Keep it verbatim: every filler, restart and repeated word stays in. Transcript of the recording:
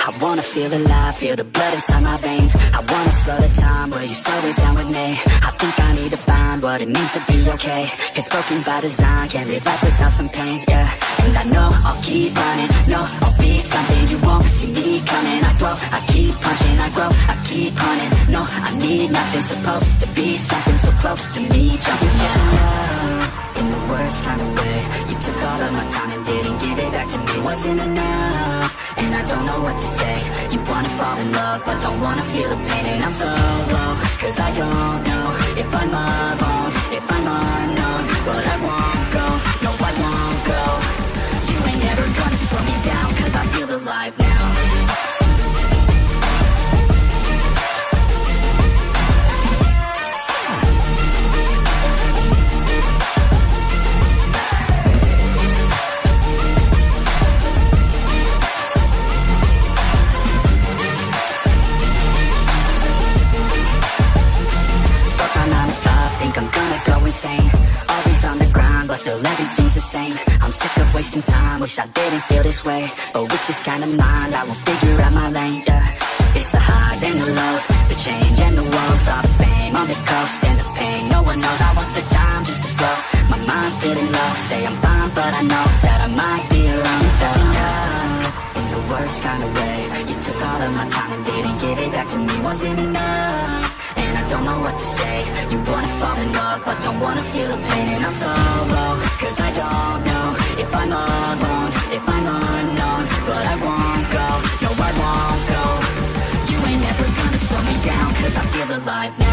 I wanna feel alive, feel the blood inside my veins. I wanna slow the time, will you slow it down with me? I think I need to find what it means to be okay. It's broken by design, can't live life without some pain, yeah. And I know I'll keep running, no, I'll be something you won't see me coming. I grow, I keep punching, I grow, I keep hunting. No, I need nothing, supposed to be something so close to me. Jumping from love, in the worst kind of way. You took all of my time and didn't give it back to me. Wasn't enough, and I don't know what to say. You wanna fall in love, but don't wanna feel the pain. And I'm so low, cause I don't know if I'm alone, if I'm unknown. But I won't go, no I won't go. You ain't never gonna slow me down, cause I feel alive now. I'm gonna go insane. Always on the grind, but still everything's the same. I'm sick of wasting time, wish I didn't feel this way. But with this kind of mind, I will figure out my lane, yeah. It's the highs and the lows, the change and the woes. All the fame on the coast and the pain no one knows. I want the time just to slow, my mind's feeling low. Say I'm fine, but I know that I might be alone. Fell in love, in the worst kind of way. You took all of my time and didn't give it back to me. Wasn't enough, and I don't know what to say. You wanna fall in love, but don't wanna feel the pain. And I'm so low, cause I don't know if I'm alone, if I'm unknown. But I won't go, no I won't go. You ain't never gonna slow me down, cause I feel alive now.